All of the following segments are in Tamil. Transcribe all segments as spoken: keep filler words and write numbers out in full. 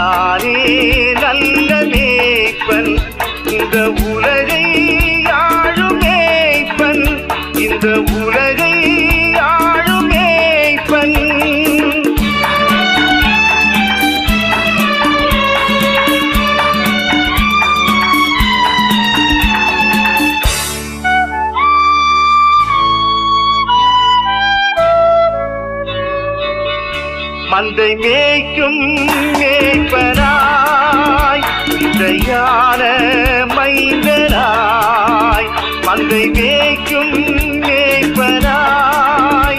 நானே நல்ல மேய்ப்பன், இந்த உலகை ஆளும் மேய்ப்பன், இந்த உலகை ஆளும் மேய்ப்பன். மந்தை மேய்க்கும் மேய்ப்பனாய், இசையான மைந்தனாய், மந்தை மேய்க்கும் மேய்ப்பனாய்.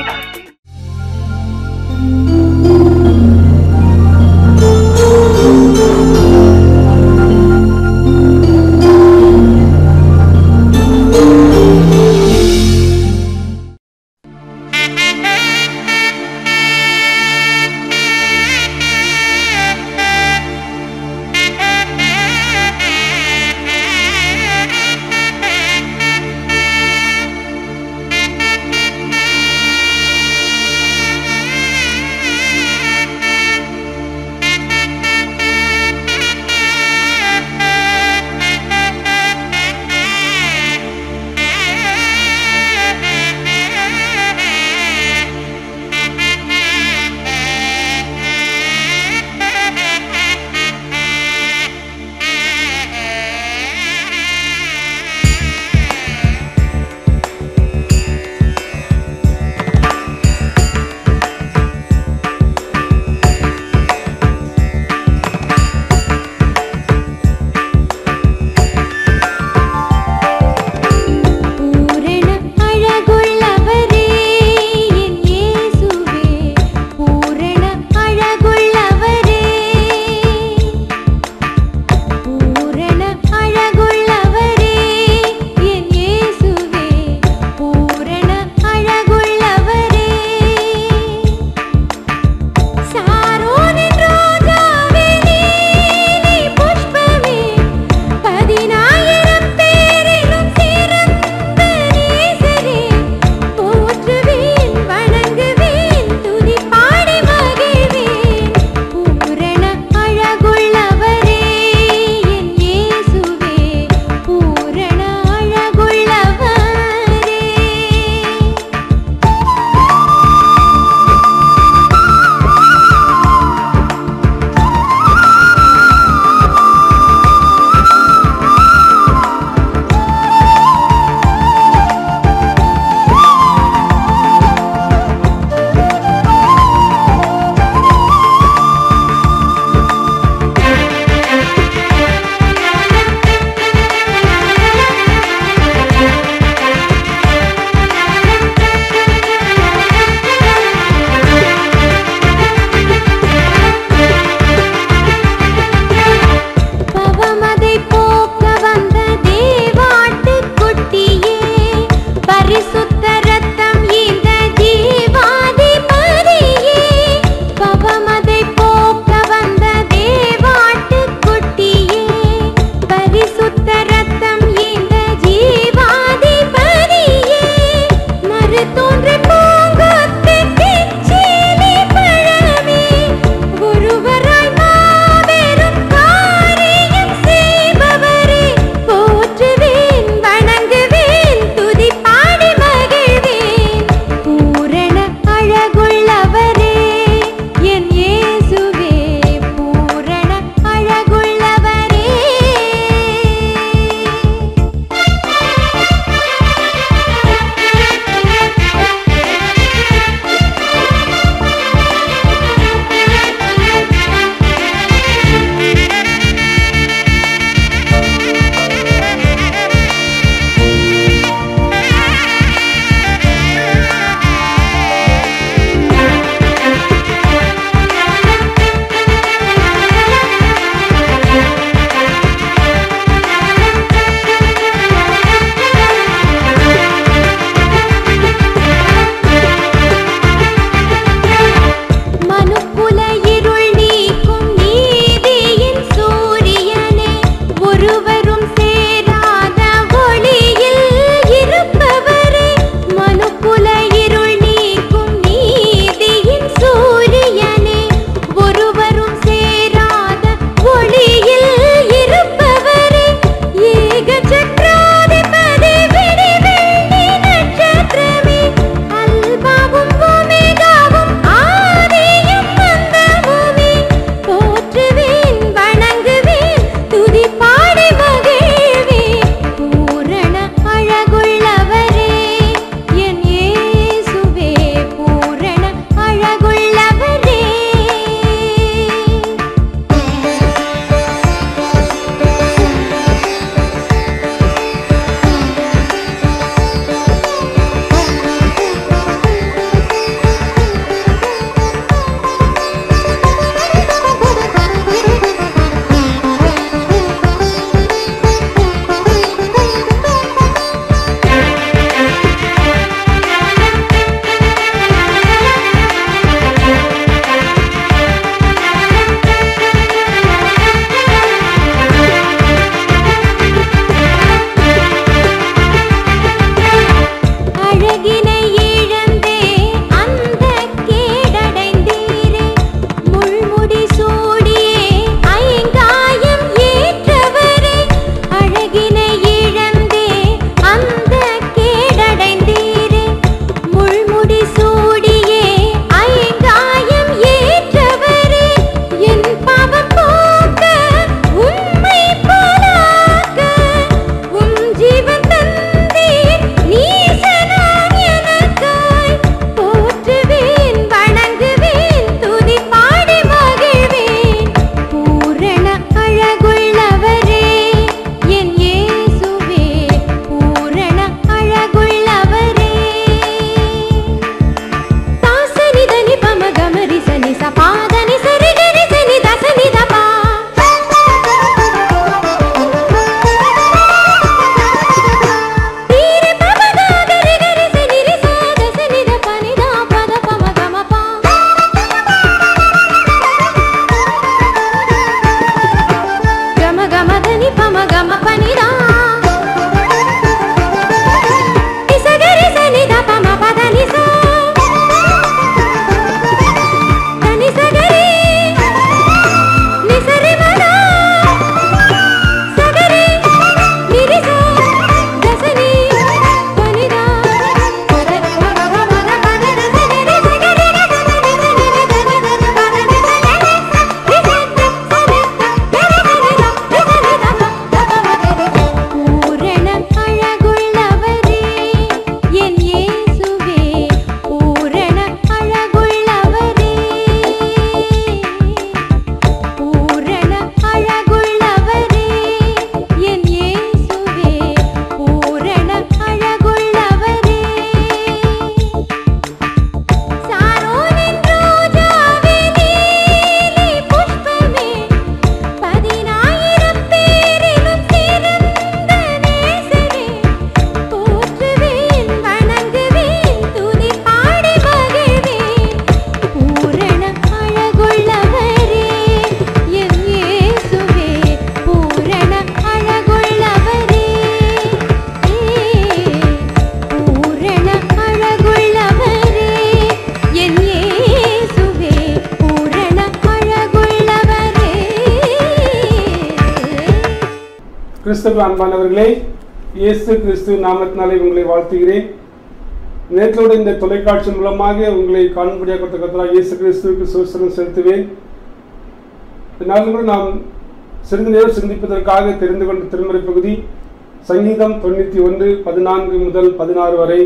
கிறிஸ்துவ அன்பானவர்களே, இயேசு கிறிஸ்து நாமத்தினாலே உங்களை வாழ்த்துகிறேன். நேற்றோடு இந்த தொலைக்காட்சி மூலமாக உங்களை காணும்படியாக கொடுத்த கர்த்தராகிய இயேசு கிறிஸ்துவுக்கு ஸ்தோத்திரம் செலுத்துவேன். இதனால் கூட நாம் சிறிது நேரம் சிந்திப்பதற்காக தெரிந்து கொண்ட திருமறை பகுதி சங்கீதம் தொண்ணூற்றி ஒன்று பதினான்கு முதல் பதினாறு வரை.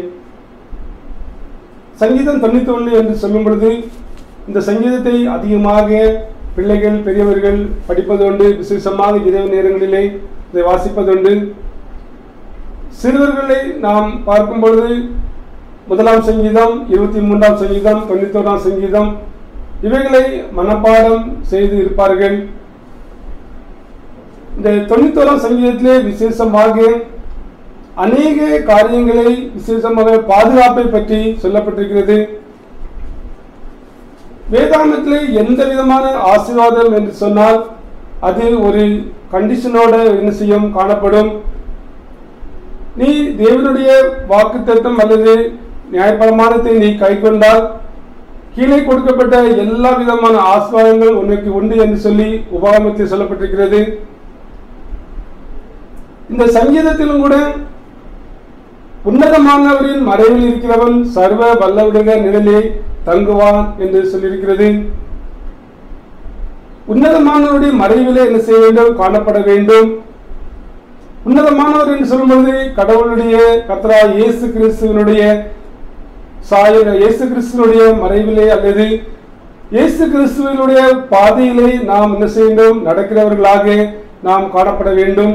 சங்கீதம் தொண்ணூற்றி ஒன்று என்று சொல்லும் பொழுது இந்த சங்கீதத்தை அதிகமாக பிள்ளைகள் பெரியவர்கள் படிப்பதுண்டு, விசேஷமாக இரவு நேரங்களிலே இதை வாசிப்பதுண்டு. சிறுவர்களை நாம் பார்க்கும் பொழுது முதலாம் சங்கீதம், இருபத்தி மூன்றாம் சங்கீதம், தொண்ணூத்தி ஓராம் சங்கீதம் இவைகளை மனப்பாடம் செய்து இருப்பார்கள். இந்த தொண்ணூத்தி ஓராம் சங்கீதத்திலே விசேஷமாக அநேக காரியங்களை, விசேஷமாக பாதுகாப்பை பற்றி சொல்லப்பட்டிருக்கிறது. வேதாந்தத்திலே எந்த விதமான ஆசீர்வாதம் என்று சொன்னால் அது ஒரு கண்டிஷனோட என்ன செய்யும் காணப்படும். நீ தேவனுடைய வாக்குத்தத்தம் அல்லது நியாயப்பிரமாணத்தை நீ கை கொண்டால் கீழே கொடுக்கப்பட்ட எல்லா விதமான ஆசீர்வாதங்கள் உனக்கு உண்டு என்று சொல்லி உபாகமத்தில் சொல்லப்பட்டிருக்கிறது. இந்த சங்கீதத்திலும் கூட உன்னதமானவரின் மறைவில் இருக்கிறவன் சர்வ வல்லவருடைய நிழலே தங்குவான் என்று சொல்லியிருக்கிறது. உன்னதமானவருடைய மறைவிலே என்ன செய்ய வேண்டும், காணப்பட வேண்டும். உன்னதமானவர் என்று சொல்லும்போது கடவுளுடைய கர்த்தராகிய இயேசு கிறிஸ்துவனுடைய சாயல், இயேசு கிறிஸ்துவனுடைய மறைவிலே அல்லது இயேசு கிறிஸ்துவனுடைய பாதையிலே நாம் என்ன செய்ய வேண்டும், நடக்கிறவர்களாக நாம் காணப்பட வேண்டும்.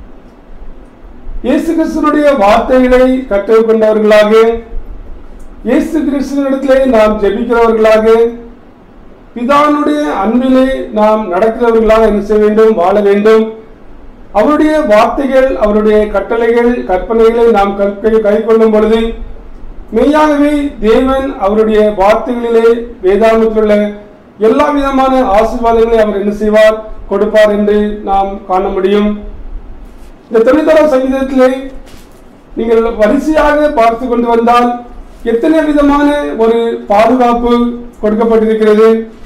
இயேசு கிறிஸ்துவனுடைய வார்த்தைகளை கற்றுக்கொண்டவர்களாக, இயேசு கிறிஸ்துவினிடத்திலே நாம் ஜெபிக்கிறவர்களாக, பிதானுடைய அன்பிலே நாம் நடக்கிறவர்களாக என்ன செய்ய வேண்டும், வாழ வேண்டும். அவருடைய வார்த்தைகள், அவருடைய கட்டளைகள், கற்பனைகளை நாம் கை கொள்ளும் பொழுது மெய்யாகவே தேவன் அவருடைய வார்த்தைகளிலே வேதாந்தத்தில் உள்ள எல்லா விதமான ஆசீர்வாதங்களை அவர் என்ன செய்வார், கொடுப்பார் என்று நாம் காண முடியும். இந்த தொண்ணூத்தாறாம் சங்கீதத்திலே நீங்கள் வரிசையாக பார்த்து கொண்டு வந்தால் எத்தனை விதமான ஒரு பாதுகாப்பு கொடுக்கப்பட்டிருக்கிறது.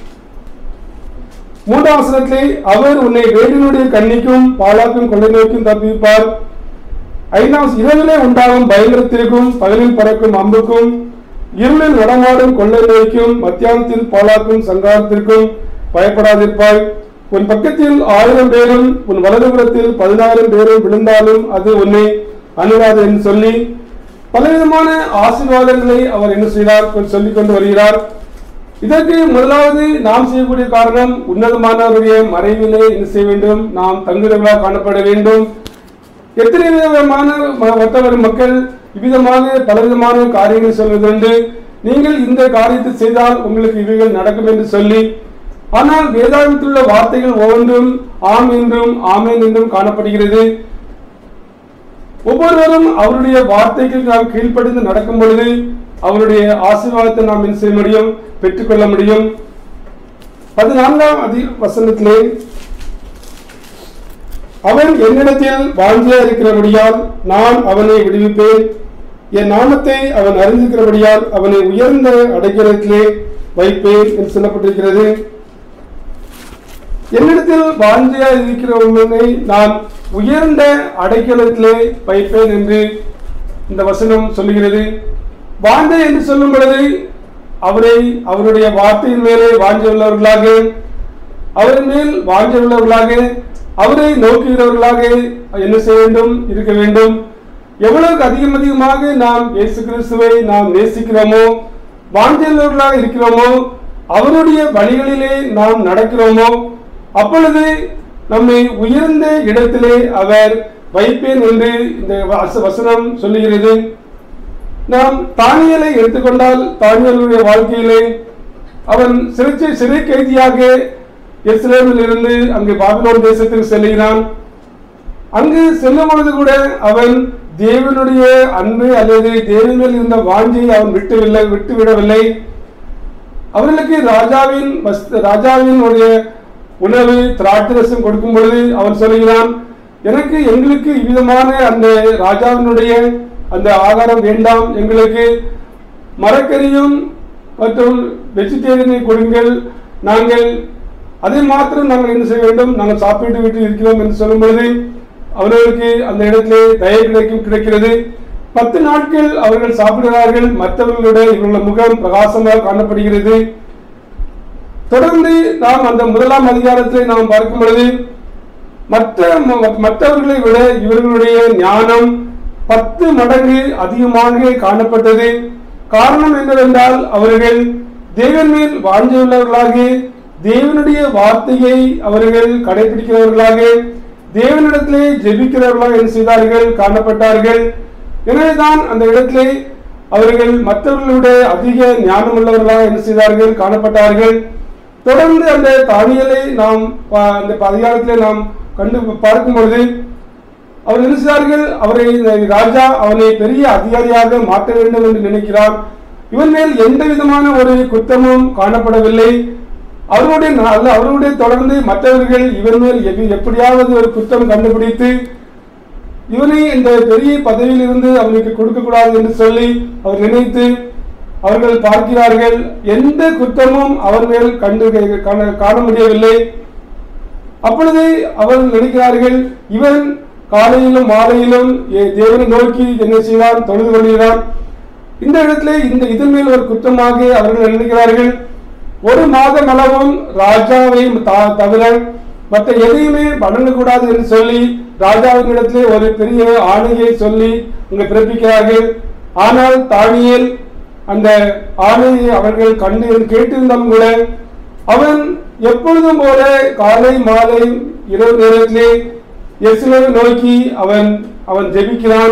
மூன்றாம் வசனத்திலே அவர் உன்னை வேடனுடைய கண்ணிக்கும் பாலாக்கும் கொள்ளை நோய்க்கும் தப்பிப்பார். ஐந்தாம் இரவிலே உண்டாகும் பயங்கரத்திற்கும் பகலில் பறக்கும் அம்புக்கும் இருளில் நடமாடும் கொள்ளை நோய்க்கும் மத்தியானத்தில் பாலாக்கும் சங்காரத்திற்கும் பயப்படாதிருப்பாய். உன் பக்கத்தில் ஆயிரம் பேரும் உன் வலதுபுறத்தில் பதினாயிரம் பேரும் விழுந்தாலும் அது உன்னை அணுகாது என்று சொல்லி பலவிதமான ஆசீர்வாதங்களை அவர் என்ன செய்தார் சொல்லிக் கொண்டு வருகிறார். இதற்கு முதலாவது நாம் செய்யக்கூடிய காரணம் உன்னதமானவருடைய மறைவிலே என்ன செய்ய வேண்டும், நாம் தங்குதலாக காணப்பட வேண்டும். எத்தனை விதமான மற்றவர் மக்கள் இவ்விதமாக பலவிதமான காரியங்கள் சொல்வதுண்டு. நீங்கள் இந்த காரியத்தை செய்தால் உங்களுக்கு இவைகள் நடக்கும் என்று சொல்லி, ஆனால் வேதாந்தத்தில் உள்ள வார்த்தைகள் ஒவ்வொன்றும் ஆம் என்றும் ஆமேன் என்றும் காணப்படுகிறது. ஒவ்வொருவரும் அவருடைய வார்த்தைக்கு நாம் கீழ்ப்படிந்து நடக்கும் பொழுது அவருடைய ஆசீர்வாதத்தை நாம் என்ன செய்ய முடியும், பெற்றுக்கொள்ள முடியும். பதினான்காம் அதி வசனத்திலே அவன் என்னிடத்தில் வாஞ்சியா இருக்கிறபடியால் நான் அவனை விடுவிப்பேன், என் நாமத்தை அவன் அறிந்திருக்கிறபடியால் அவனை உயர்ந்த அடைக்கலத்திலே வைப்பேன் என்று சொல்லப்பட்டிருக்கிறது. என்னிடத்தில் வாஞ்சியா இருக்கிறவனை நான் உயர்ந்த அடைக்கலத்திலே வைப்பேன் என்று இந்த வசனம் சொல்லுகிறது. வாஞ்சை என்று சொல்லும் பொழுது அவரை அவருடைய வார்த்தையின் மேலே வாஞ்சை உள்ளவர்களாக, அவரின் மேல் வாஞ்சை உள்ளவர்களாக, அவரை நோக்குகிறவர்களாக என்ன செய்ய வேண்டும், இருக்க வேண்டும். எவ்வளவுக்கு அதிகம் அதிகமாக நாம் இயேசு கிறிஸ்துவை நாம் நேசிக்கிறோமோ, வாஞ்சை உள்ளவர்களாக இருக்கிறோமோ, அவருடைய வழிகளிலே நாம் நடக்கிறோமோ, அப்பொழுது நம்மை உயர்ந்த இடத்திலே அவர் வைப்பேன் என்று இந்த வசனம் சொல்லுகிறது. நாம் தானியேலை எடுத்துக்கொண்டால் தானியேலுடைய வாழ்க்கையிலே அவன் சிறை சிறை கைதியாக எருசலேமில் இருந்து அங்கு பாபிலோன் தேசத்துக்கு செல்கிறான். அங்கு செல்லும் பொழுது கூட அவன் தேவனுடைய அன்பு அல்லது தேவன் மேல் இருந்த வாஞ்சியை அவன் விட்டுவில்லை விட்டுவிடவில்லை. அவர்களுக்கு ராஜாவின் ராஜாவின் உடைய உணவு திராட்சரசம் கொடுக்கும் பொழுது அவன் சொல்கிறான், எனக்கு எங்களுக்கு இவ்விதமான அந்த ராஜாவினுடைய அந்த ஆகாரம் வேண்டாம், எங்களுக்கு மரக்கறியும் மற்றும் வெஜிடேரியனை கொடுங்கள், நாங்கள் அதை மாத்திரம் நாங்கள் என்ன செய்ய வேண்டும், நாங்கள் சாப்பிட்டு விட்டு இருக்கிறோம் என்று சொல்லும் பொழுது அவர்களுக்கு அந்த இடத்திலே தயை கிடைக்கும் கிடைக்கிறது. பத்து நாட்கள் அவர்கள் சாப்பிடுகிறார்கள். மற்றவர்களுடைய இவர்களுடைய முகம் பிரகாசமாக காணப்படுகிறது. தொடர்ந்து நாம் அந்த முதலாம் அதிகாரத்திலே நாம் பார்க்கும் பொழுது மற்ற மற்றவர்களை விட இவர்களுடைய ஞானம் பத்து மடங்கு அதிகமாக காணப்பட்டது. காரணம் என்னவென்றால் அவர்கள் தேவன் மேல் வாஞ்சையுள்ளவர்களாக, தேவனுடைய வார்த்தையை அவர்கள் கடைபிடிக்கிறவர்களாக, தேவனிடத்திலே ஜெபிக்கிறவர்களாக என்ன செய்தார்கள் காணப்பட்டார்கள். எனவேதான் அந்த இடத்திலே அவர்கள் மற்றவர்களுடைய அதிக ஞானம் உள்ளவர்களாக என்ன செய்தார்கள் காணப்பட்டார்கள். தொடர்ந்து அந்த தானியேலை நாம் அந்த அதிகாரத்திலே நாம் கண்டு பார்க்கும் பொழுது அவர் என்ன செய்தார்கள், அவரை ராஜா அவனை பெரிய அதிகாரியாக மாற்ற வேண்டும் என்று நினைக்கிறார். இவன் மேல் எந்த விதமான ஒரு குற்றமும் காணப்படவில்லை. அவருடைய அவருடைய தொடர்ந்து மற்றவர்கள் இவன் மேல் எப்படியாவது ஒரு குற்றம் கண்டுபிடித்து இவனை இந்த பெரிய பதவியில் இருந்து அவனுக்கு கொடுக்க கூடாது என்று சொல்லி அவர் நினைத்து அவர்கள் பார்க்கிறார்கள். எந்த குற்றமும் அவர் மேல் கண்டு காண முடியவில்லை. அப்பொழுது அவர்கள் நினைக்கிறார்கள், இவன் காலையிலும் மாலையிலும் தேவனை நோக்கி என்ன செய்வான், தொழுது கொள்கிறான். இந்த இடத்திலே இந்த இதன் மேல் ஒரு குற்றமாக அவர்கள் நினைக்கிறார்கள். ஒரு மாதம் அளவும் ராஜாவை தவிர மற்ற எதையுமே வணங்கக்கூடாது என்று சொல்லி ராஜாவின் இடத்திலே ஒரு பெரிய ஆணையை சொல்லி இங்க பிறப்பிக்கிறார்கள். ஆனால் தானியேல் அந்த ஆணையை அவர்கள் கண்டு கேட்டிருந்தாலும் கூட அவன் எப்பொழுதும் போல காலை மாலை இரவு நேரத்திலே இயேசுவை நோக்கி அவன் அவன் ஜெபிக்கிறான்.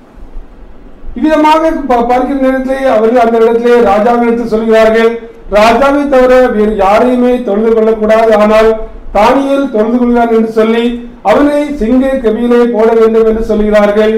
இவ்விதமாக பார்க்கிற நேரத்திலே அவர்கள் அந்த இடத்திலே ராஜாவிடத்தில் சொல்கிறார்கள், ராஜாவை தவிர வேறு யாரையுமே தொழுது கொள்ளக்கூடாது, ஆனால் தானியேல் தொழுது கொள்கிறான் என்று சொல்லி அவனை சிங்க கெபியிலே போட வேண்டும் என்று சொல்கிறார்கள்.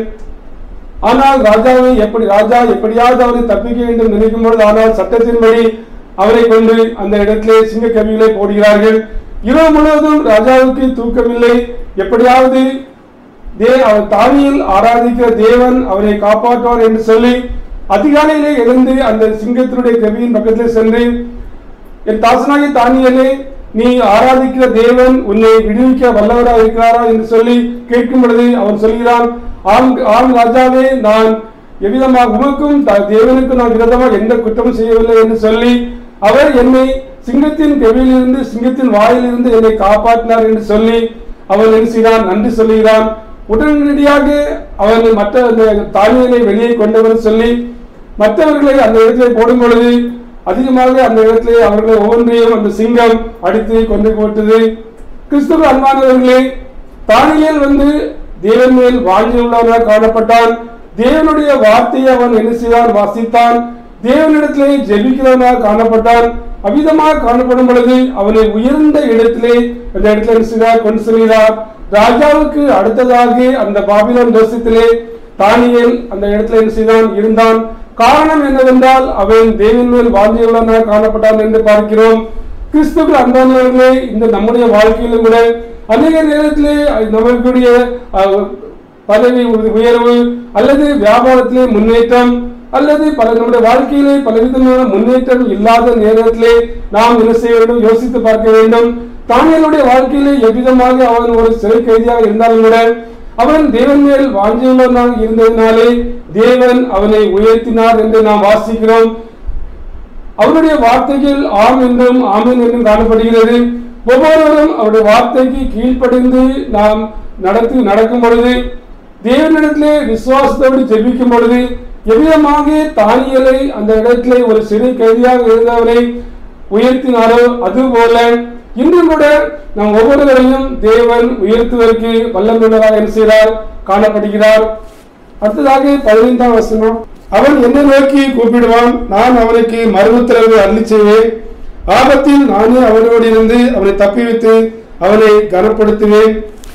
ஆனால் ராஜாவை எப்படி ராஜா எப்படியாவது அவரை தப்பிக்க வேண்டும் நினைக்கும் பொழுது ஆனால் சட்டத்தின்படி அவரை கொண்டு அந்த இடத்திலே சிங்க கெபியிலே போடுகிறார்கள். இரவு முழுவதும் ராஜாவுக்கு தூக்கமில்லை. எப்படியாவது தே அவர் தானியேல் ஆராதிக்கிற தேவன் அவரை காப்பாற்றுவார் என்று சொல்லி அதிகாலையிலே எழுந்து அந்த சிங்கத்தினுடைய கெபியின் பக்கத்தில் சென்று, என் தாசனாகிய தானியேலே, நீ ஆராதிக்கிற தேவன் உன்னை விடுவிக்க வல்லவராக இருக்கிறாரா என்று சொல்லி கேட்கும் பொழுது அவன் சொல்கிறான், ஆம் ஆம் ராஜாவே, நான் எவ்விதமாக உமக்கும் தேவனுக்கும் நான் விரோதமாக எந்த குற்றமும் செய்யவில்லை என்று சொல்லி அவர் என்னை சிங்கத்தின் கெபியிலிருந்து சிங்கத்தின் வாயிலிருந்து என்னை காப்பாற்றினார் என்று சொல்லி அவன் என்ன செய்தான், நன்றி சொல்லுகிறான். உடனடியாக அவன் மற்ற தானியேலை வெளியே கொண்டவர் சொல்லி மற்றவர்களை அந்த இடத்திலே போடும் பொழுது அதிகமாக அந்த இடத்திலே அவர்களை ஒவ்வொன்றையும் அந்த சிங்கம் அடித்து கொண்டு போட்டது. கிறிஸ்துவ அன்பானவர்களே, தானியேல் வந்து தேவன் மேல் வாஞ்சி உள்ளவனாக காணப்பட்டான். தேவனுடைய வார்த்தையை அவன் என்ன செய்தான், வாசித்தான். தேவனிடத்திலே ஜெபிக்கிறவனாக காணப்பட்டான். அவ்விதமாக காணப்படும் பொழுது அவனை உயர்ந்த இடத்திலே அந்த இடத்துல என்ன செய்தார், கொண்டு செல்கிறார். ராஜாவுக்கு அடுத்ததாக அந்த பாபிலோன் தேசத்திலே தானியேல் அந்த இடத்துல என்ன செய்தான், இருந்தான். காரணம் என்னவென்றால் அவன் தேவன் மேல் வாஞ்சியுள்ளவனாக காணப்பட்டான் என்று பார்க்கிறோம். கிறிஸ்துவுக்கு அன்பானவர்களே, இந்த நம்முடைய வாழ்க்கையிலும் கூட அநேக நேரத்திலே நம்மளுடைய பதவி உயர்வு அல்லது வியாபாரத்திலே முன்னேற்றம் அல்லது பல நம்முடைய வாழ்க்கையிலே பலவிதமான முன்னேற்றம் இல்லாத நேரத்திலே நாம் என்ன செய்ய வேண்டும், யோசித்து பார்க்க வேண்டும். தானியேலுடைய வாழ்க்கையிலே எவ்விதமாக அவன் ஒரு சிறை கைதியாக இருந்தாலும் கூட அவன் தேவன் மேல் வாஞ்சியுள்ளவனாக இருந்ததினாலே தேவன் அவனை உயர்த்தினார் என்று நாம் வாசிக்கிறோம். அவருடைய வார்த்தைகள் ஆம் என்றும் ஆமீன் என்றும் காணப்படுகிறது. ஒவ்வொருவரும் அவருடைய வார்த்தைக்கு கீழ்ப்படிந்து நாம் நடத்தி நடக்கும் பொழுது, தேவனிடத்திலே விசுவாசத்தோடு ஜெபிக்கும் பொழுது எவ்விதமாக தானியேலை அந்த இடத்திலே ஒரு சிறை கைதியாக இருந்தவனை உயர்த்தினாரோ அதுபோல இன்றும் கூட நாம் ஒவ்வொருவரையும் தேவன் உயர்த்துவதற்கு வல்லமையுள்ளதாக என்ன செய்கிறார், காணப்படுகிறார். அடுத்ததாக பதினைந்தாம் வசனம், அவன் என்னை நோக்கி கூப்பிடுவான், நான் அவனுக்கு மறுஉத்தரவு அருளி செய்வேன். ஆபத்தில் நானே அவனோடு இருந்து அவனை தப்பிவித்து அவனை கனப்படுத்துவேன்.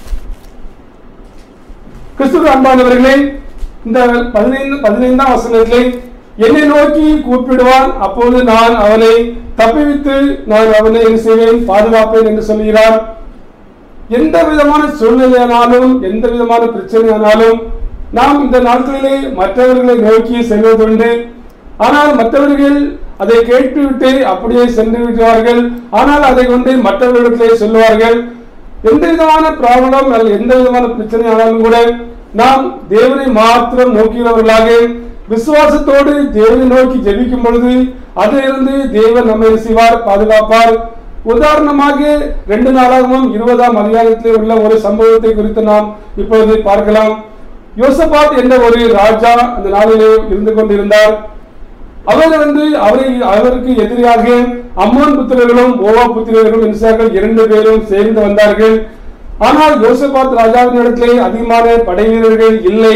கிறிஸ்துவ அன்பானவர்களே, இந்த பதினைந்து பதினைந்தாம் வசனத்திலே என்னை நோக்கி கூப்பிடுவான், அப்போது நான் அவனை தப்பிவித்து நான் அவனை என்ன செய்வேன், பாதுகாப்பேன் என்று சொல்கிறார். எந்த விதமான சூழ்நிலையானாலும் எந்த விதமான பிரச்சனையானாலும் நாம் இந்த நாட்களிலே மற்றவர்களை நோக்கி செல்வதுண்டு. ஆனால் மற்றவர்கள் அதை கேட்டுவிட்டு அப்படியே சென்று விடுவார்கள். ஆனால் அதை கொண்டு மற்றவர்களிடத்திலே சொல்லுவார்கள். எந்த விதமான ப்ராப்ளம் அல்லது எந்த விதமான பிரச்சனை ஆனாலும் கூட நாம் தேவனை மாத்திரம் நோக்கிறவர்களாக விசுவாசத்தோடு தேவனை நோக்கி ஜெபிக்கும் பொழுது அதிலிருந்து தேவன் நம்மை செய்வார், பாதுகாப்பார். உதாரணமாக ரெண்டு நாளாகவும் இருபதாம் அதிகாரத்தில் உள்ள ஒரு சம்பவத்தை குறித்து நாம் இப்பொழுது பார்க்கலாம். யோசபாத் என்ற ஒரு ராஜா அந்த நாளிலே இருந்து கொண்டிருந்தார். அவர் வந்து அவரை அவருக்கு எதிராக அம்மோன் புத்திரர்களும் மோவா புத்திரர்களும் இஸ்ரவேல் இரண்டு பேரும் சேர்ந்து வந்தார்கள். ஆனால் யோசபாத் ராஜாவின் இடத்திலே அதிகமான படை வீரர்கள் இல்லை.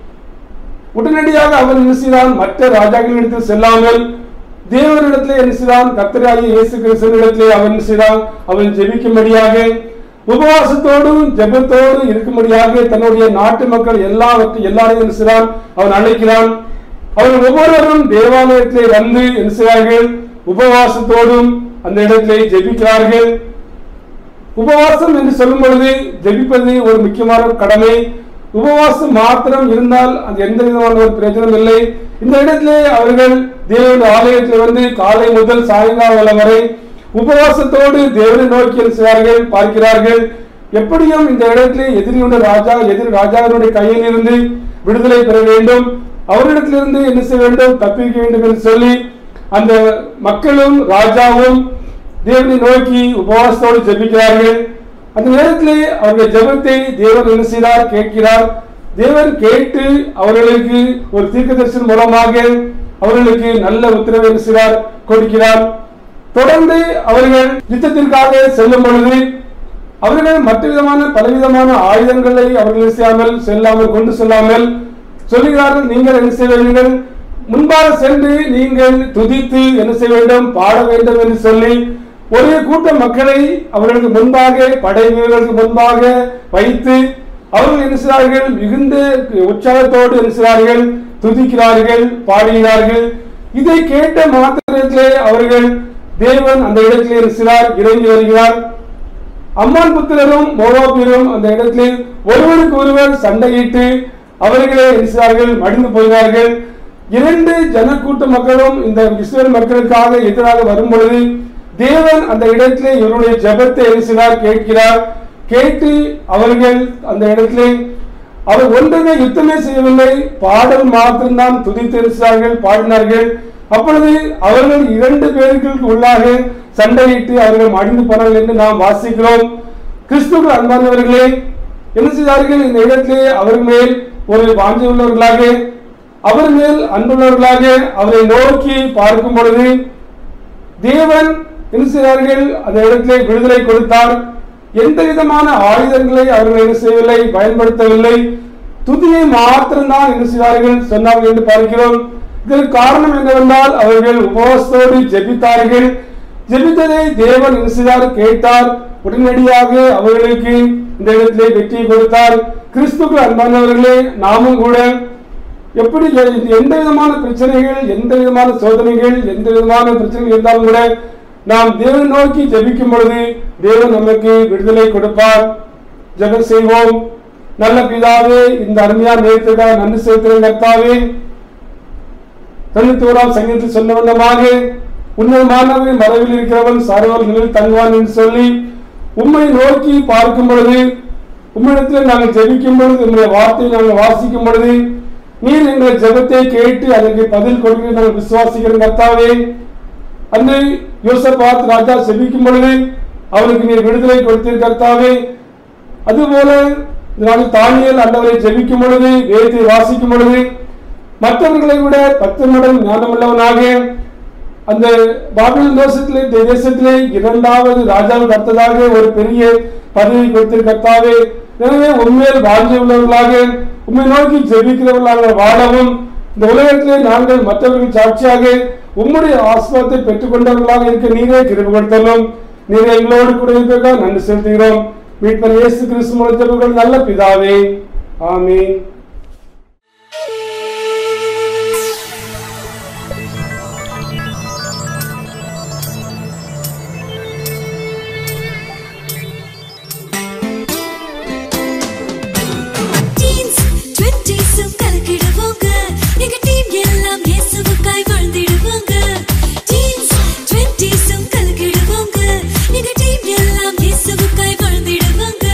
உடனடியாக அவன் என்ன செய்தான், மற்ற ராஜாக்களிடத்தில் செல்லாமல் தேவனிடத்திலே என்ன செய்தான், கர்த்தராகிய இயேசு கிறிஸ்துவினிடத்திலே அவன் என்ன செய்தான், அவன் ஜெபிக்கும்படியாக உபவாசத்தோடும் ஜெபத்தோடு இருக்கும்படியாக தன்னுடைய நாட்டு மக்கள் எல்லாவற்றையும் எல்லாரையும் என்ன செய்தான், அவன் அழைக்கிறான். அவர்கள் ஒவ்வொருவரும் தேவாலயத்திலே வந்து என்ன செய்வார்கள், உபவாசத்தோடும் அந்த இடத்திலே ஜெபிக்கிறார்கள். உபவாசம் என்று சொல்லும் பொழுது ஜெபிப்பது ஒரு முக்கியமான கடமை. உபவாசம் மாத்திரம் இருந்தால் அது எந்த விதமான ஒரு பிரயோஜனம் இல்லை. இந்த இடத்திலே அவர்கள் தேவனுடைய ஆலயத்தில் வந்து காலை முதல் சாயங்காலம் வரை உபவாசத்தோடு தேவனை நோக்கி செய்வார்கள், பார்க்கிறார்கள். எப்படியும் இந்த இடத்திலே எதிரியுடைய ராஜா எதிரி ராஜாவினுடைய கையில் இருந்து விடுதலை பெற வேண்டும், அவரிடத்திலிருந்து என்ன செய்ய வேண்டும், தப்பிக்க வேண்டும் என்று சொல்லி அந்த மக்களும் ராஜாவும் தேவனை நோக்கி உபவாசத்தோடு ஜெபிக்கிறார்கள். அந்த நேரத்திலே அவருடைய ஜெபத்தை தேவன் என்ன செய்தார், கேட்கிறார். தேவன் கேட்டு அவர்களுக்கு ஒரு தீர்க்கதரிசனம் மூலமாக அவர்களுக்கு நல்ல உத்தரவை என்ன செய்தார், கொடுக்கிறார். தொடர்ந்து அவர்கள் யுத்தத்திற்காக செல்லும் பொழுது அவர்கள் மற்ற விதமான பலவிதமான ஆயுதங்களை அவர்கள் செய்யாமல் செல்லாமல் கொண்டு செல்லாமல் சொல்லுகிறார்கள், நீங்கள் என்ன செய்ய வேண்டும், முன்பாக சென்று நீங்கள் துதித்து என்ன செய்ய வேண்டும், பாட வேண்டும் என்று சொல்லி ஒரே கூட்ட மக்களை அவர்களுக்கு முன்பாக படை வீரர்களுக்கு முன்பாக வைத்து அவர்கள் என்ன செய்கிறார்கள், மிகுந்த உற்சாகத்தோடு என்ன செய்கிறார்கள், துதிக்கிறார்கள், பாடுகிறார்கள். இதை கேட்ட மாத்திரத்திலே அவர்கள் தேவன் அந்த இடத்திலே என்ன செய்கிறார், இறங்கி வருகிறார். அம்மான் புத்திரரும் மோவாபியரும் அந்த இடத்திலே ஒருவருக்கு ஒருவர் சண்டையிட்டு அவர்களே என்ன செய்கிறார்கள், மடிந்து போகிறார்கள். இரண்டு ஜனக்கூட்ட மக்களும் இந்த இஸ்ரவேல் மக்களுக்காக எதிராக வரும் பொழுது தேவன் அந்த இடத்திலே இவருடைய ஜெபத்தை என்ன செய்கிறார், கேட்கிறார். கேட்டு அவர்கள் அந்த இடத்திலே அவர் ஒன்றுமே யுத்தமே செய்யவில்லை, பாடல் மாத்திரம்தான் துதித்து இருக்கிறார்கள், பாடினார்கள். அப்பொழுது அவர்கள் இரண்டு பேருக்கு உள்ளாக சண்டையிட்டு அவர்கள் மடிந்து போனார்கள் என்று நாம் வாசிக்கிறோம். கிறிஸ்துவ அன்பானவர்களே என்ன செய்தார்கள், இந்த இடத்திலே அவர் மேல் ஒரு வாஞ்சை உள்ளவர்களாக அவர் மேல் அன்புள்ளவர்களாக அவரை நோக்கி பார்க்கும் பொழுது தேவன் என்ன செய்தார்கள், அந்த இடத்திலே விடுதலை கொடுத்தார். எந்த விதமான ஆயுதங்களை அவர்கள் என்ன செய்யவில்லை, பயன்படுத்தவில்லை, துதியை மாத்திரம்தான் என்ன செய்தார்கள், சொன்னார்கள் என்று பார்க்கிறோம். இதற்கு காரணம் என்னவென்றால் அவர்கள் உபவாசத்தோடு ஜெபித்தார்கள். ஜெபித்ததை தேவன் என்ன செய்தார், கேட்டார். உடனடியாக அவர்களுக்கு இந்த இடத்திலே வெற்றி கொடுத்தார். கிறிஸ்துவுக்கு அன்பானவர்களே நாமும் கூட எப்படி எந்த விதமான பிரச்சனைகள், எந்த விதமான சோதனைகள், எந்த விதமான பிரச்சனைகள் இருந்தாலும் கூட நாம் தேவனை நோக்கி ஜெபிக்கும் பொழுது தேவன் நமக்கு விடுதலை கொடுப்பார். ஜெபம் செய்வோம். நல்ல பிதாவே, இந்த அருமையான நேரத்துக்காக நன்றி செலுத்துகிறேன் கர்த்தாவே. தொண்ணூத்தி ஓராம் சங்கீதத்தில் சொன்ன வண்ணமாக உன்னதமானவரின் மறைவில் இருக்கிறவன் சர்வல் நிலையில் தங்குவான் என்று சொல்லி உம்மை நோக்கி பார்க்கும் பொழுது, உம்மிடத்தில் நாங்கள் ஜெபிக்கும் பொழுது, உங்களுடைய வார்த்தையை நாங்கள் வாசிக்கும் பொழுது நீர் எங்கள் ஜெபத்தை கேட்டு அதற்கு பதில் கொடுக்க நாங்கள் விசுவாசிக்கிறோம் கர்த்தாவே. அன்னை யோசபாத் ராஜா ஜெபிக்கும் பொழுது அவருக்கு நீர் விடுதலை கொடுத்தீர் கர்த்தாவே. அதுபோல தானியேல் ஆண்டவரை ஜெபிக்கும் பொழுது, வேதத்தை வாசிக்கும் பொழுது மற்றவர்களை விட பத்து மடங்கு ஞானமுள்ளவனாக அந்த பாபிலோன் தேசத்திலே தேசத்திலே இரண்டாவது ராஜாவுக்கு அடுத்ததாக ஒரு பெரிய பதவி கொடுத்தீர் கர்த்தாவே. எனவே உண்மையில் வாஞ்சை உள்ளவர்களாக உண்மை நோக்கி ஜெபிக்கிறவர்களாக வாழவும் இந்த உலகத்திலே நாங்கள் மற்றவர்கள் சாட்சியாக உம்முடைய ஆசீர்வாதத்தை பெற்றுக் கொண்டவர்களாக இருக்க நீரே கிருபை கொடுத்தலும். நீரே எங்களோடு கூட இருப்பதற்காக நன்றி செலுத்துகிறோம். மீட்பர் இயேசு கிறிஸ்து மூலம் ஜெபிக்கிறோம் நல்ல பிதாவே, ஆமென். எங்க டீம் எல்லாம் இயேசுவுக்காய் வாழ்ந்திடுவாங்க.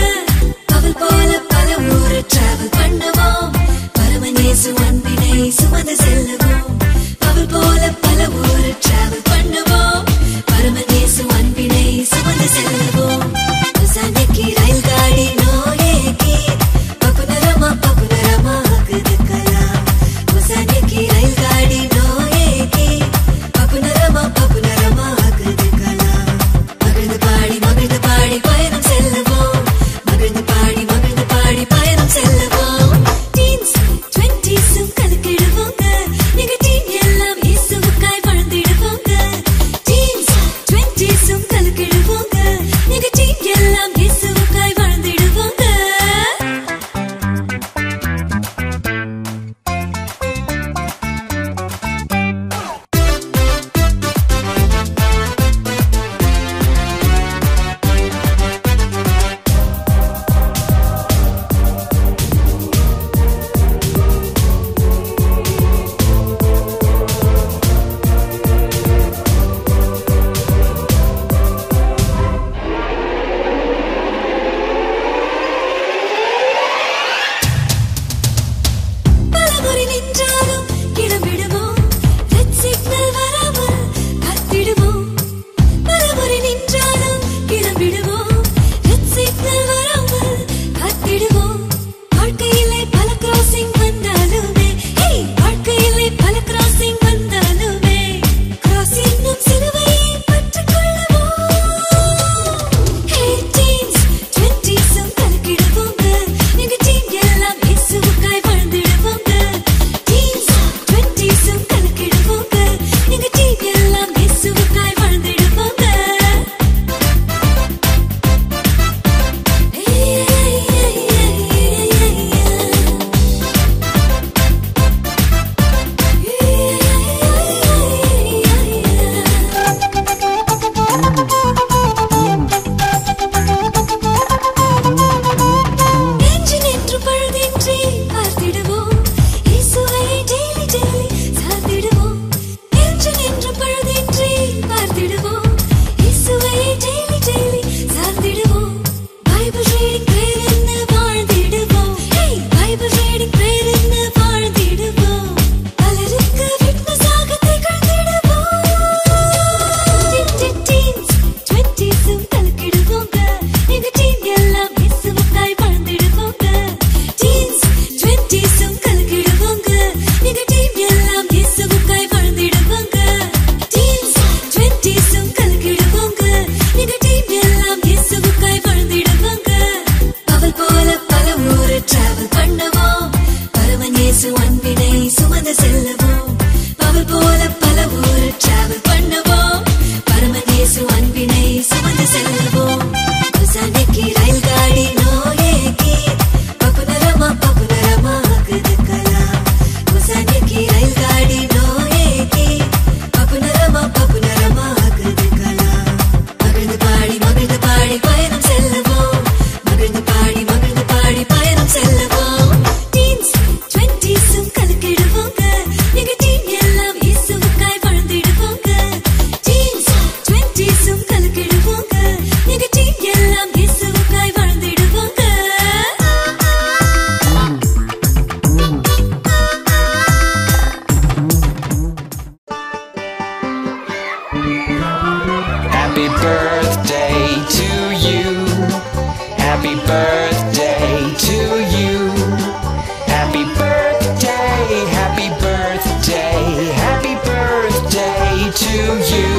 Happy birthday to you. Happy birthday, happy birthday, happy birthday to you.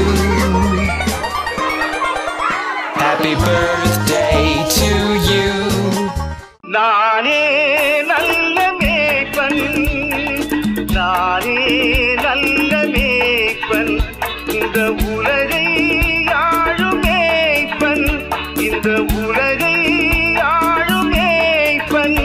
Happy birthday to you. நானே நல்ல மேய்ப்பன், நானே நல்ல மேய்ப்பன், இந்த உலகை ஆளும் மேய்ப்பன், இந்த உலகை ஆளும் மேய்ப்பன்.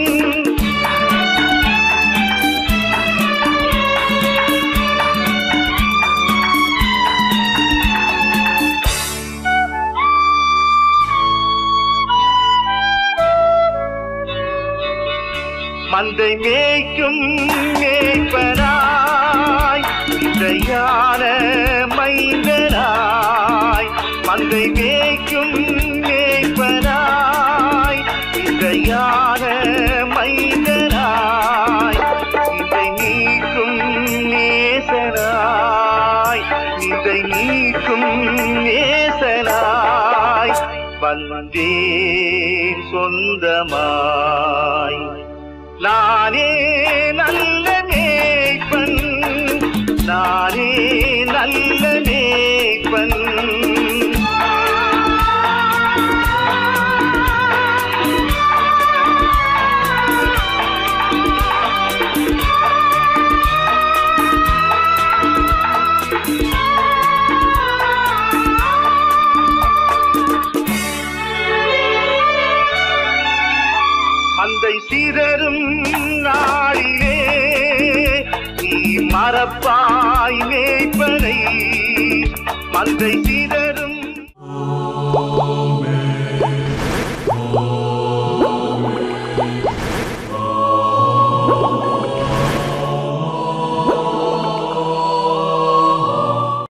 மந்தை மேய்க்கும் மேய்ப்பனாய், இசையான மைந்தனாய். மந்தை மேய்க்கும் மேய்ப்பனாய், இசையான மைந்தனாய். இதை நீக்கும் நேசனாய், இதை நீக்கும் நேசனாய். வந்தேன் சொந்தமாய். நானே நல்ல மேய்ப்பன், நானே நல்ல மேய்ப்பன். மந்தை சிதறும் நாளிலே நீ மறப்பாய் மேய்ப்பனை. மந்தை சிதறும்